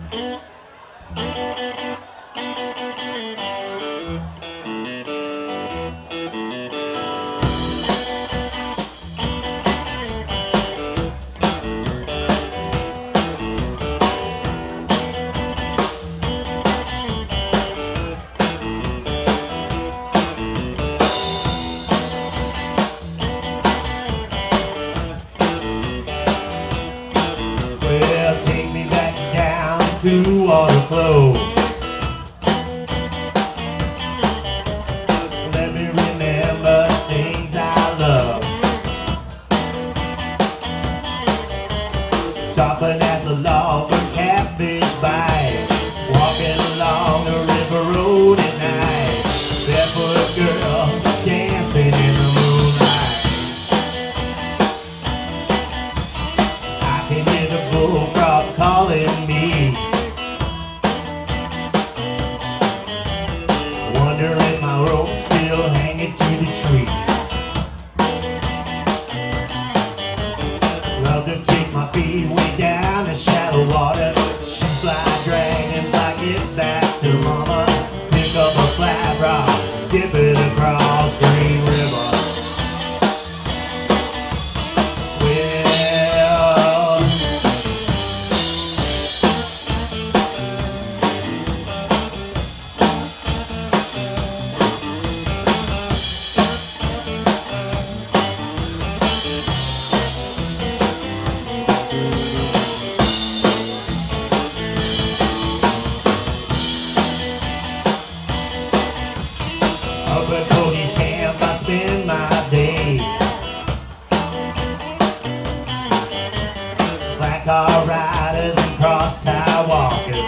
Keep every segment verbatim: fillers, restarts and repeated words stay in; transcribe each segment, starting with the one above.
To water flow. Let me remember things I love. Topping at the log where catfish bite. Walking along the river road at night. Barefoot girl dancing in the moonlight. I can hear the bullfrog calling me. Wondering my rope still hanging to the tree. Love to kick my feet way down in shallow water. She fly dragon, like it back to mama. Pick up a flat rock, skip it across Green River. Well, up at Cody's camp I spend my day. Black car riders and cross tie walkers.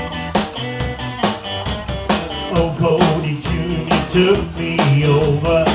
Old Cody Junior took me over.